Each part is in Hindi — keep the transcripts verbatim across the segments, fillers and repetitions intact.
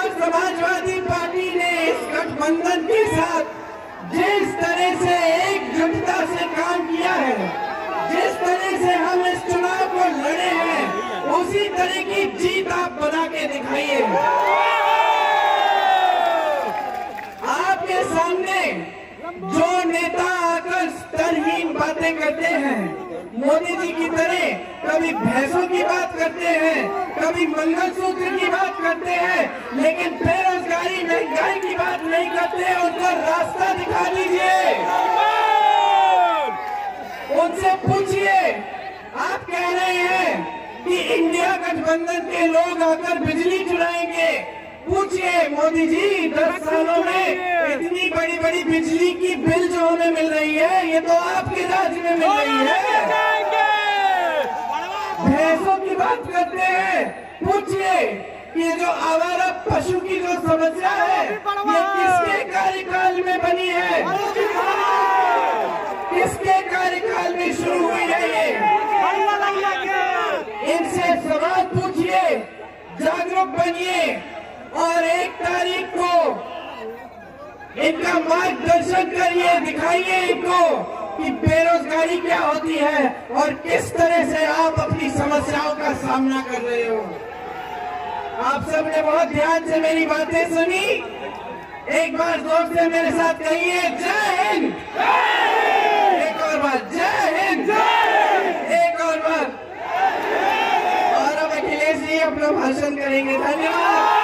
और समाजवादी पार्टी ने इस गठबंधन के साथ जिस तरह से एकजुटता से काम किया है, जिस तरह से हम इस चुनाव को लड़े हैं, उसी तरह की जीत आप बना के दिखाइए। आपके सामने जो नेता आकर स्तरहीन बातें करते हैं, मोदी जी की तरह कभी भैंसों की बात करते हैं, कभी मंगलसूत्र की बात करते हैं, लेकिन बेरोजगारी महंगाई की बात नहीं करते, उनको रास्ता दिखा दीजिए। उनसे पूछिए, आप कह रहे हैं कि इंडिया गठबंधन के लोग आकर बिजली चुराएंगे। पूछिए मोदी जी, दस सालों में इतनी बड़ी बड़ी बिजली की बिल जो हमें मिल रही है, ये तो आपके राज्य में मिल रही है। भैंसों की बात करते हैं, पूछिए कि जो आवारा पशु की जो समस्या है, ये किसके कार्यकाल में बनी है, किसके कार्यकाल में शुरू हुई है ये? इनसे सवाल पूछिए, जागरूक बनिए और एक तारीख को इनका मार्गदर्शन करिए, दिखाइए इनको कि बेरोजगारी क्या होती है और किस तरह से आप अपनी समस्याओं का सामना कर रहे हो। आप सबने बहुत ध्यान से मेरी बातें सुनी। एक बार जोर से मेरे साथ कहिए, जय हिंद। एक और बार, जय हिंद। एक और बार। और अब अखिलेश जी अपना भाषण करेंगे। धन्यवाद।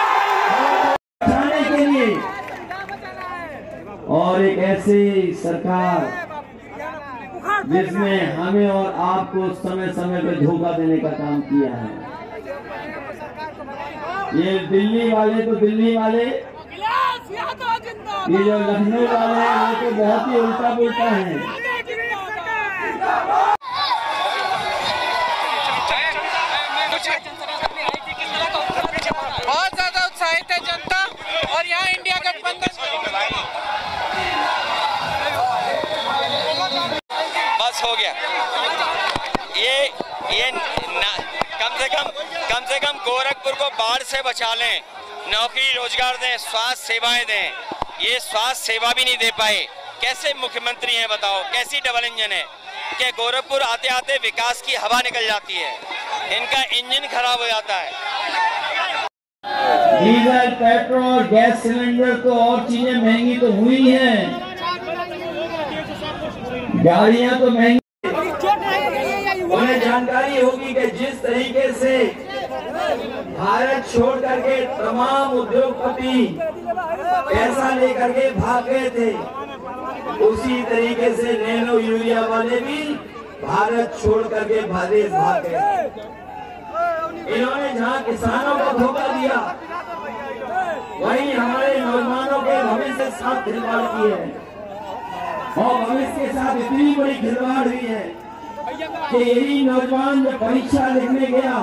के लिए और एक ऐसी सरकार जिसने हमें और आपको समय समय पर धोखा देने का काम किया है। ये दिल्ली वाले तो दिल्ली वाले, ये जो लखनऊ वाले हैं वो तो बहुत ही उल्टा पुल्टा है। बहुत ज्यादा उत्साहित है जनता और यहाँ इंडिया गठबंधन बस हो गया। ये ये न, कम से कम कम से कम गोरखपुर को बाढ़ से बचा लें, नौकरी रोजगार दें, स्वास्थ्य सेवाएं दें। ये स्वास्थ्य सेवा भी नहीं दे पाए। कैसे मुख्यमंत्री हैं बताओ? कैसी डबल इंजन है कि गोरखपुर आते आते विकास की हवा निकल जाती है, इनका इंजन खराब हो जाता है। डीजल, पेट्रोल, गैस सिलेंडर तो और चीजें महंगी तो हुई हैं, गाड़ियां तो महंगी। उन्हें जानकारी होगी कि जिस तरीके से भारत छोड़ करके तमाम उद्योगपति पैसा लेकर के भाग गए थे, उसी तरीके से नैनो यूरिया वाले भी भारत छोड़ करके भादेश भाग गए। इन्होंने जहां किसानों को धोखा दिया, वहीं हमारे नौजवानों के भविष्य के साथ खिलवाड़ की है और भविष्य के साथ इतनी बड़ी खिलवाड़ हुई है कि यही नौजवान जब परीक्षा लिखने गया,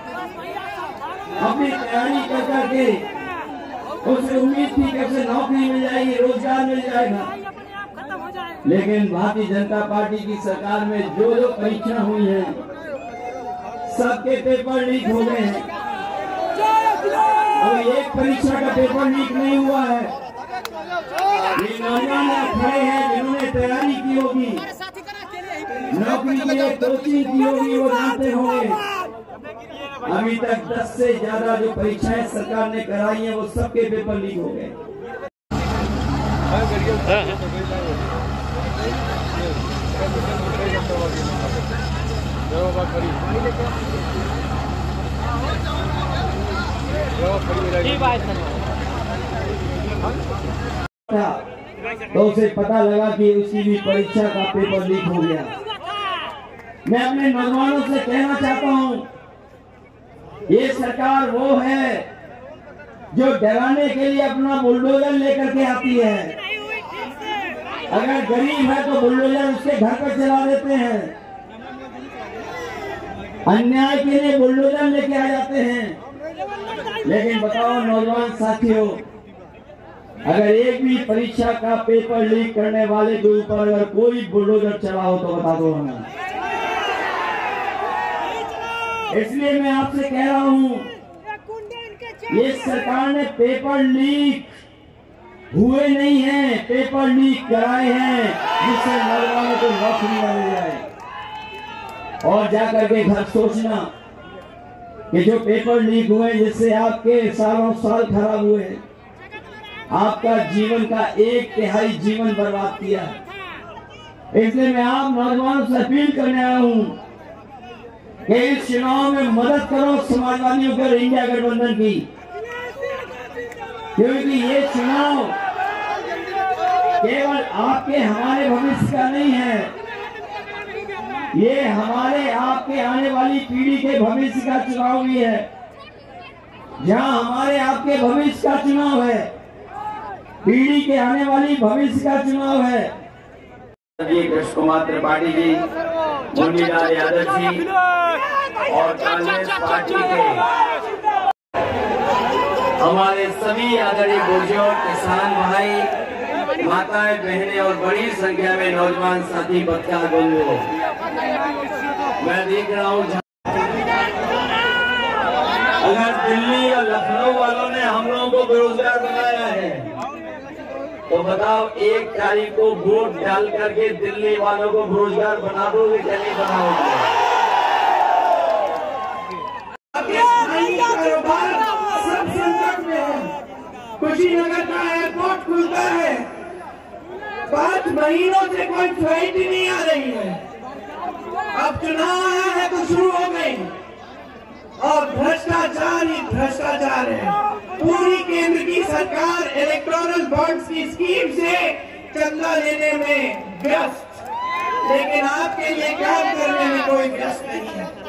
अपनी तैयारी कर करके उसे उम्मीद थी कि उसे नौकरी मिल जाएगी, रोजगार मिल जाएगा, लेकिन भारतीय जनता पार्टी की सरकार में जो जो परीक्षा हुई है सबके पेपर लीक हो गए हैं और एक परीक्षा का पेपर लीक नहीं हुआ है। ये नौजवान खड़े हैं जिन्होंने तैयारी की होगी, नौकरी के लिए कोचिंग की होगी, वो जानते होंगे अभी तक दस से ज्यादा जो परीक्षाएं सरकार ने कराई हैं वो सबके पेपर लीक हो गए। तो उसे पता लगा कि उसकी भी परीक्षा का पेपर लीक हो गया। मैं अपने नौजवानों से कहना चाहता हूं, ये सरकार वो है जो डराने के लिए अपना बुलडोजर लेकर के आती है। अगर गरीब है तो बुलडोजर उसके घर पर चला देते हैं, अन्याय के लिए बुलडोजर लेके आ जाते हैं। लेकिन बताओ नौजवान साथियों, अगर एक भी परीक्षा का पेपर लीक करने वाले के ऊपर अगर कोई बुलडोजर चला हो तो बता दो हमें। इसलिए मैं आपसे कह रहा हूं ये सरकार ने पेपर लीक हुए नहीं हैं, पेपर लीक कराए हैं जिससे नौजवानों को नौकरी न मिल जाए। और जाकर के घर सोचना कि जो पेपर लीक हुए जिससे आपके सालों साल खराब हुए, आपका जीवन का एक तिहाई जीवन बर्बाद किया। इसलिए मैं आप नौजवानों से अपील करने आया हूं कि इस चुनाव में मदद करो समाजवादियों के और इंडिया गठबंधन की, क्योंकि ये चुनाव केवल आपके हमारे भविष्य का नहीं है, ये हमारे आपके आने वाली पीढ़ी के भविष्य का चुनाव भी है। जहां हमारे आपके भविष्य का चुनाव है, पीढ़ी के आने वाली भविष्य का चुनाव है। जी कृष्ण कुमार त्रिपाठी जी, मुरलीलाल यादव जी और कांग्रेस पार्टी के हमारे सभी आदरणीय बुजुर्ग, किसान भाई, माताएं, बहनें और बड़ी संख्या में नौजवान साथी बच्चा बंधु, मैं देख रहा हूँ अगर दिल्ली और लखनऊ वालों ने हम लोगों को बेरोजगार बनाया है तो बताओ एक तारीख को वोट डाल करके दिल्ली वालों को बेरोजगार बना दोगे क्या नहीं बनाओगे? कारोबार सब संकट में है। कुशीनगर का एयरपोर्ट खुलता है, पांच महीनों से कोई फ्लाइट ही नहीं आ रही है। अब चुनाव आया है तो शुरू हो गई और भ्रष्टाचार ही भ्रष्टाचार है। पूरी केंद्र की सरकार इलेक्टोरल बॉन्ड्स की स्कीम से चंदा लेने में व्यस्त, लेकिन आपके लिए काम करने में कोई व्यस्त नहीं है।